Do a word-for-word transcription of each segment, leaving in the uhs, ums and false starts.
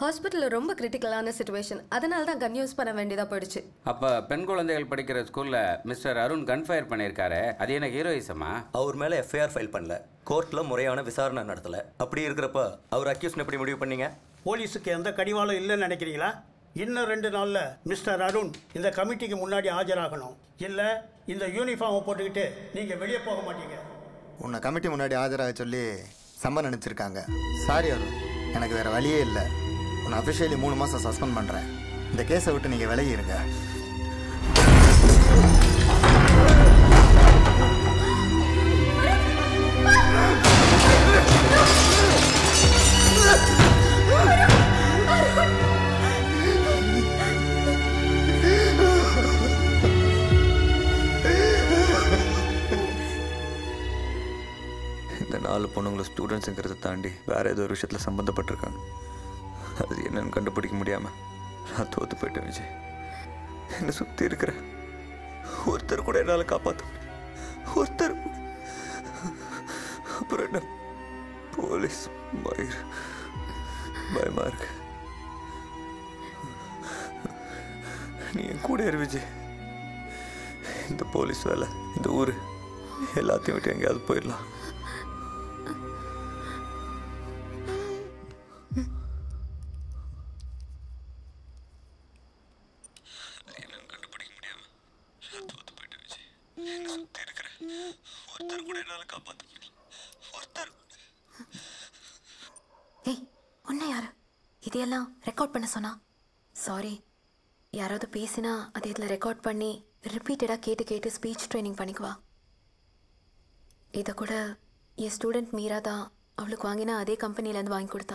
ஹாஸ்பிட்டலில் ரொம்ப கிரிட்டிக்கலான சிச்சுவேஷன், அதனால தான் கன் யூஸ் பண்ண வேண்டியதாக போயிடுச்சு. அப்போ பெண் குழந்தைகள் படிக்கிற ஸ்கூலில் மிஸ்டர் அருண் கன் ஃபயர் பண்ணியிருக்காரு, அது என்ன ஹீரோயிசமா? அவர் மேலே எஃப்ஐஆர் ஃபைல் பண்ணல, கோர்ட்டில் முறையான விசாரணை நடத்தலை. அப்படி இருக்கிறப்ப அவர் அக்யூஸ்னு எப்படி முடிவு பண்ணீங்க? போலீஸுக்கு எந்த கடிவாளம் இல்லைன்னு நினைக்கிறீங்களா? இன்னும் ரெண்டு நாளில் மிஸ்டர் அருண் இந்த கமிட்டிக்கு முன்னாடி ஆஜராகணும். இல்லை இந்த யூனிஃபார்மை போட்டுக்கிட்டு நீங்கள் வெளியே போக மாட்டீங்க. உன்னை கமிட்டி முன்னாடி ஆஜராக சொல்லி சம்மன் அனுப்பிச்சிருக்காங்க. சாரி அருண், எனக்கு வேறு வழியே இல்லை. உன்னை அஃபிஷியலி மூணு மாதம் சஸ்பெண்ட் பண்ணுறேன். இந்த கேஸை விட்டு நீங்கள் விலகி இருங்க. இந்த நாலு பொண்ணுங்களை ஸ்டூடெண்ட்ஸுங்கிறத தாண்டி வேற ஏதோ ஒரு விஷயத்தில் சம்மந்தப்பட்டிருக்காங்க. அது என்னன்னு கண்டுபிடிக்க முடியாமல் நான் தோற்று போயிட்டேன் விஜய். என்னை சுற்றி இருக்கிற ஒருத்தர் கூட என்னால் காப்பாற்ற முடியும், ஒருத்தர் கூட. அப்புறம் என்ன போலீஸ் பயிர் பயமா இருக்கு. நீ என் கூட இரு விஜய். இந்த போலீஸ் வேலை, இந்த ஊர் எல்லாத்தையும் விட்டு எங்கேயாவது போயிடலாம். இதெல்லாம் ரெக்கார்ட் பண்ண சொன்னா சாரி. யாராவது பேசினா அதை இதில் ரெக்கார்ட் பண்ணி ரிப்பீட்டடாக கேட்டு கேட்டு ஸ்பீச் ட்ரைனிங் பண்ணிக்குவா. இதை கூட என் ஸ்டூடெண்ட் மீரா தான் அவளுக்கு வாங்கினா அதே கம்பெனிலேருந்து வாங்கி கொடுத்தா.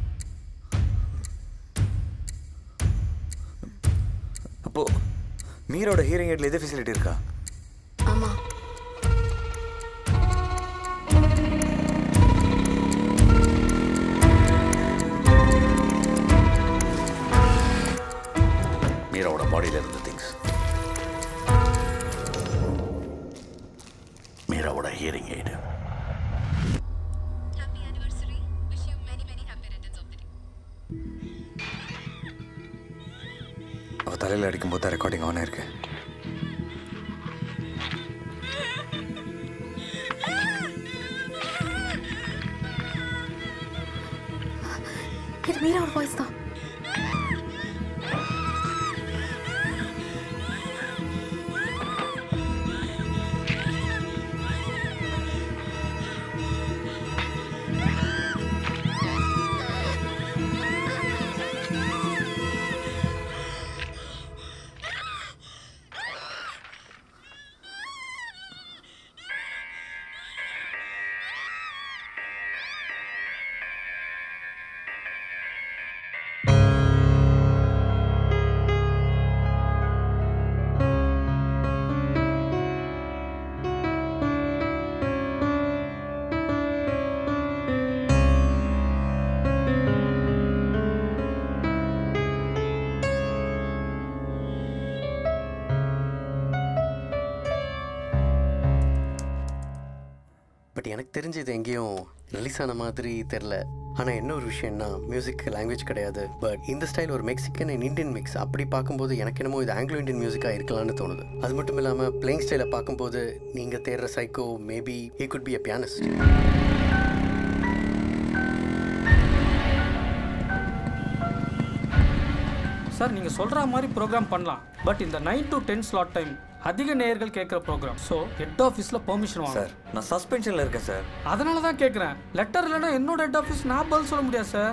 அப்போ மீரோட ஹியரிங் எய்ட்ல எது ஃபெசிலிட்டி இருக்கா? ஆமாம். மீராவோட பாடியில் இருந்த திங்ஸ், மீராவோட ஹியரிங் எய்டு. அவ தலையில் அடிக்கும்போது தான் ரெக்கார்டிங் ஆன் இருக்கு. இது மீராவோட வாய்ஸ் தான். பட் எனக்கு தெரிஞ்சது எங்கேயும் ரிலீஸ் ஆன மாதிரி தெரில. ஆனால் என்ன ஒரு விஷயம்னா மியூசிக் லாங்குவேஜ் கிடையாது. பட் இந்த ஸ்டைல் ஒரு மெக்சிகன் அண்ட் இந்தியன் மிக்ஸ். அப்படி பார்க்கும்போது எனக்கு என்னமோ இது ஆங்கிலோ இந்தியன் மியூசிக்காக இருக்கலாம்னு தோணுது. அது மட்டும் இல்லாமல் பிளேயிங் ஸ்டைலை பார்க்கும்போது நீங்கள் தேடுற psycho maybe he could be a pianist. Sir நீங்கள் சொல்கிற மாதிரி ப்ரோக்ராம் பண்ணலாம். பட் இந்த nine to ten slot time அதிக நேயர்கள் கேட்குற ப்ரோக்ராம். ஸோ ஹெட் ஆஃபீஸில் பெர்மிஷன் வாங்க சார். நான் சஸ்பென்ஷனில் இருக்கேன் சார். அதனால தான் கேட்குறேன். லெட்டர் இல்லைன்னா என்னோட ஹெட் ஆஃபீஸ் நான் பதில் சொல்ல முடியாது சார்.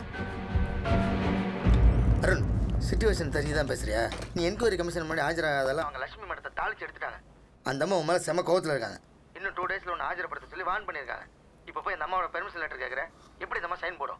அருண், சிச்சுவேஷன் தெரிஞ்சு தான் பேசுறியா? நீ என்கொயரி கமிஷன் முன்னாடி ஆஜராகாதெல்லாம் அவங்க லட்சுமி மடத்தை தாளிச்சு எடுத்துட்டாங்க. அந்த அம்மா உன் மேலே செம கோவத்தில் இருக்காங்க. இன்னும் டூ டேஸில் ஒன்று ஆஜரப்படுத்த சொல்லி வான் பண்ணியிருக்காங்க. இப்போ போய் இந்த அம்மாவோட பெர்மிஷன் லெட்டர் கேட்குறேன். எப்படி இந்த அம்மா சைன் போடும்?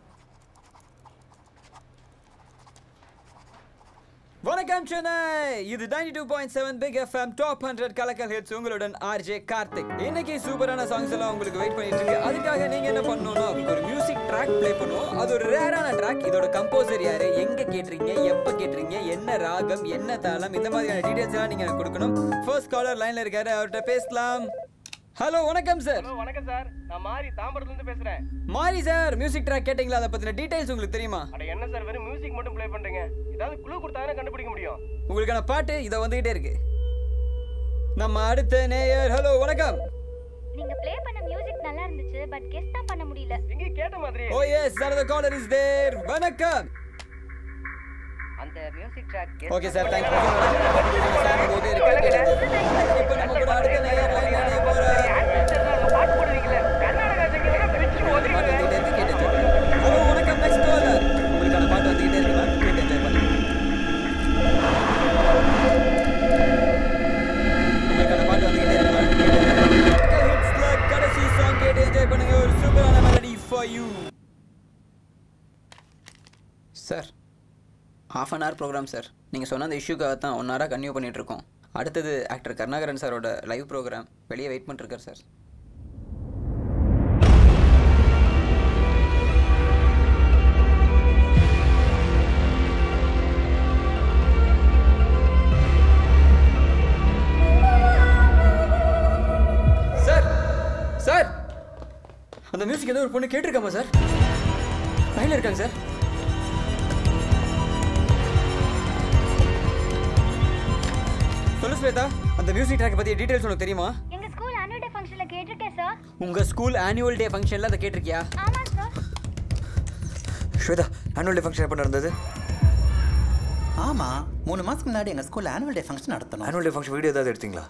வணக்கம் சென்னை. இது ninety two point seven Big FM top hundred கலக்கல் ஹிட்ஸ். உங்களுடன் ஆர்ஜே கார்த்திக். இன்னைக்கு சூப்பரான சாங்ஸ் எல்லாம் உங்களுக்கு வெயிட் பண்ணிட்டு இருக்கு. அதுக்காக நீங்க என்ன பண்ணணும்னா ஒரு மியூசிக் ட்ராக் ப்ளே பண்ணுவோம். அது ஒரு ரேரான ட்ராக். இதோட கம்போசர் யாரு, எங்க கேட்றீங்க, எப்ப கேட்றீங்க, என்ன ராகம், என்ன தாளம், இந்த மாதிரியான டீடைல்ஸ் எல்லாம் நீங்க கொடுக்கணும். ஃபர்ஸ்ட் காலர் லைன்ல இருக்காரு, அவர்கிட்ட பேசலாம். ஹலோ வணக்கம் சார். ஹலோ வணக்கம் சார். நான் மாரி தாம்பரத்துல இருந்து பேசுறேன். மாரி சார், மியூசிக் ட்ராக் கேட்டிங்களா? அத பத்தின டீடைல்ஸ் உங்களுக்கு தெரியுமா? அட என்ன சார் வெறும் மியூசிக் மட்டும் ப்ளே பண்றீங்க? ஏதாவது க்ளூ கொடுத்தானே கண்டுபிடிக்க முடியும். உங்களுக்கான பாட்டு இத வந்துட்டே இருக்கு. நம்ம அடுத்த நேயர். ஹலோ வணக்கம். நீங்க ப்ளே பண்ண மியூசிக் நல்லா இருந்துச்சு, பட் கெஸ் தான் பண்ண முடியல. எங்க கேட்ட மாதிரி. Oh yes, another caller is there. வணக்கம். அந்த music track okay sir, thank you. இப்போ நம்ம கூட அடுத்த நேயர் லைன்ல இணைய போறார். பாட்டு போடுவீங்களே கர்நாடகா சங்கீதம் பிரிச்சு ஓதிட்டு. ஹலோ வணக்கம், நெக்ஸ்ட் காலர். உங்களுக்கான பாட்டு வந்துட்டே இருக்கு மேம், கேட்டு என்ஜாய் பண்ணுங்க. உங்களுக்கான பாட்டு வந்துட்டே இருக்கு மேம், கேட்டு ஹிட்ஸ்ல கடைசி சாங் கேட்டு என்ஜாய் பண்ணுங்க. ஒரு சூப்பரான melody for you. Sir half an hour programme sir. நீங்கள் சொன்ன அந்த இஷ்யூக்காக தான் ஒன் ஹவராக கன்டினியூ பண்ணிகிட்ருக்கோம். அடுத்தது ஆக்டர் கருணாகரன் சாரோட லைவ் ப்ரோக்ராம் வெளியே வெயிட் பண்ணிருக்கார் சார். சார் சார் அந்த மியூசிக் ஏதோ ஒரு பொண்ணு கேட்டிருக்காமா சார்? லைனில் இருக்காங்க சார். சொல்லு ஸ்வேதா, அந்த மியூசிக் ட்ராக் பத்தி டீடைல்ஸ் உனக்கு தெரியுமா? எங்க ஸ்கூல் ஆனுவல் டே ஃபங்க்ஷன்ல கேட்டிருக்கேன் சார். உங்க ஸ்கூல் ஆனுவல் டே ஃபங்க்ஷன்ல அத கேட்டிருக்கியா? ஆமா சார். ஸ்வேதா, ஆனுவல் டே ஃபங்க்ஷன் எப்போ நடந்தது? ஆமா, மூணு மாசத்துக்கு முன்னாடி எங்க ஸ்கூல் ஆனுவல் டே ஃபங்க்ஷன் நடத்தணும். ஆனுவல் டே ஃபங்க்ஷன் வீடியோ ஏதாவது எடுத்தீங்களா?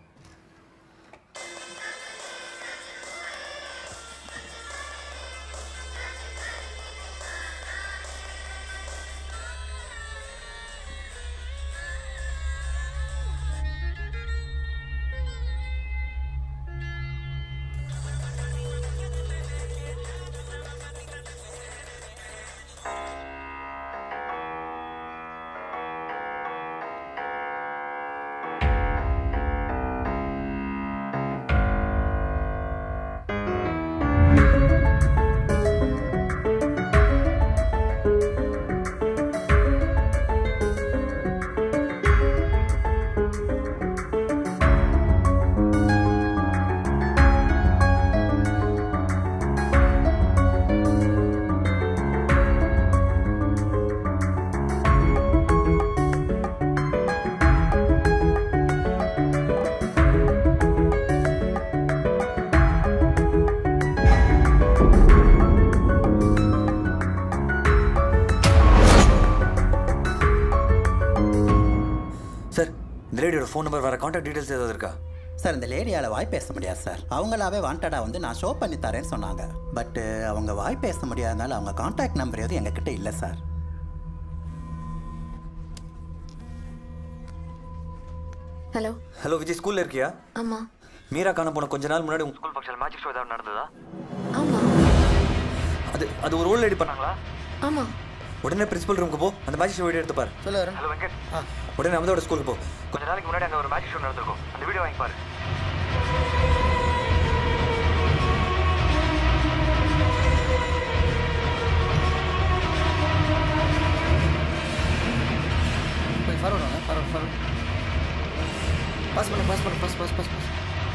ஃபோன் நம்பர், வேறு கான்டாக்ட் டீடைல்ஸ் ஏதாவது இருக்கா? சார், இந்த லேடியால் வாய் பேச முடியாது சார். அவங்களாவே வாண்டடாக வந்து நான் ஷோ பண்ணி தரேன்னு சொன்னாங்க. பட்டு அவங்க வாய் பேச முடியாதனால அவங்க கான்டாக்ட் நம்பர் எதுவும் எங்ககிட்ட இல்லை சார். ஹலோ ஹலோ விஜய், ஸ்கூலில் இருக்கியா? ஆமாம். மீரா காண போன கொஞ்ச நாள் முன்னாடி உங்கள் ஸ்கூல் ஃபங்க்ஷன் மேஜிக் ஷோ ஏதாவது நடந்ததா? ஆமாம். அது அது ஒரு ரோல் ரெடி பண்ணாங்களா? ஆமாம். உடனே பிரின்சிபல் ரூமுக்கு போ, அந்த மேஜிக் ஷோ வீடியோ எடுத்து பாரு. சொல்ல வரேன். ஹலோ வெங்கட், ஆ உடனே அமதோட ஸ்கூலுக்கு போ. கொஞ்ச நாளைக்கு முன்னாடி அங்கே ஒரு மேஜிக் ஷோ நடந்திருக்கும், அந்த வீடியோ வாங்கி பாரு. ஃபார்வர்ட் வாங்க, ஃபார்வர்ட் ஃபார்வர்ட் பாஸ் பண்ணு பாஸ் பண்ணு பாஸ் பாஸ் பாஸ் பாஸ்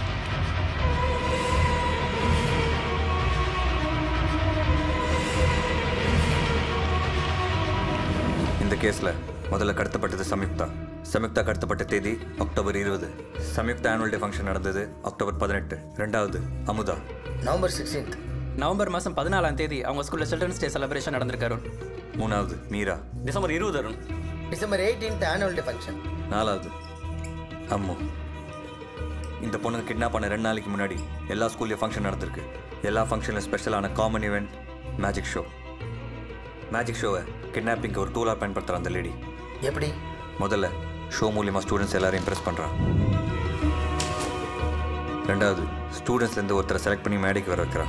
இந்த கேஸில் முதல்ல கடத்தப்பட்டது சம்யுக்தா. சம்யுக்தா கடத்தப்பட்ட தேதி அக்டோபர் இருபது. சம்யுக்தா ஆனுவல் டே ஃபங்க்ஷன் நடந்தது அக்டோபர் பதினெட்டு. ரெண்டாவது அமுதா நவம்பர் சிக்ஸ்டீன்த். நவம்பர் மாதம் பதினாலாம் தேதி அவங்க ஸ்கூலில் சில்ட்ரன்ஸ் டே செலிப்ரேஷன் நடந்திருக்கு அருண். மூணாவது மீரா டிசம்பர் இருபது Arun. December eighteenth annual day function. நாலாவது அம்மு. இந்த பொண்ணுங்க கிட்னாப் பண்ண ரெண்டு நாளைக்கு முன்னாடி எல்லா ஸ்கூல்லையும் ஃபங்க்ஷன் நடந்திருக்கு. எல்லா ஃபங்க்ஷன்லையும் ஸ்பெஷலான common event magic show. Magic ஷோவை கிட்னாப்பிங்க்கு ஒரு டூலாக பயன்படுத்துகிற அந்த லேடி. எப்படி? முதல்ல ஷோ மூலியமாக ஸ்டூடெண்ட்ஸ் எல்லாரையும் இம்ப்ரெஸ் பண்ணுறான். ரெண்டாவது ஸ்டூடெண்ட்ஸ்லேருந்து ஒருத்தரை செலக்ட் பண்ணி மேடைக்கு வர வைக்கிறான்.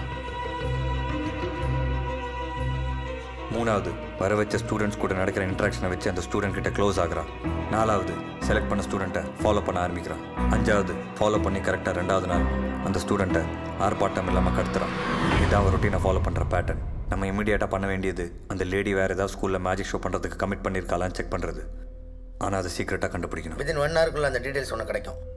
மூணாவது வர வச்ச ஸ்டூடெண்ட்ஸ் கூட நடக்கிற இன்ட்ராக்ஷனை வச்சு அந்த ஸ்டூடெண்ட் கிட்ட க்ளோஸ் ஆகிறான். நாலாவது செலக்ட் பண்ண ஸ்டூடெண்ட்டை ஃபாலோ பண்ண ஆரம்பிக்கிறான். அஞ்சாவது ஃபாலோ பண்ணி கரெக்டாக ரெண்டாவது நாள் அந்த ஸ்டூடெண்ட்டை ஆர்ப்பாட்டம் இல்லாமல் கடத்துறான். இதுதான் ஒரு ரொட்டீனை ஃபாலோ பண்ணுற பேட்டர்ன். நம்ம இமீடியட்டாக பண்ண வேண்டியது அந்த லேடி வேறு ஏதாவது ஸ்கூலில் மேஜிக் ஷோ பண்ணுறதுக்கு கமிட் பண்ணியிருக்காளான்னு செக் பண்ணுறது. ஆனால் அதை சீக்கிரட்டாக கண்டுபிடிக்கணும். வித்தின் ஒன் ஹவருக்குள்ள அந்த டீடைல்ஸ் ஒன்று கிடைக்கும்.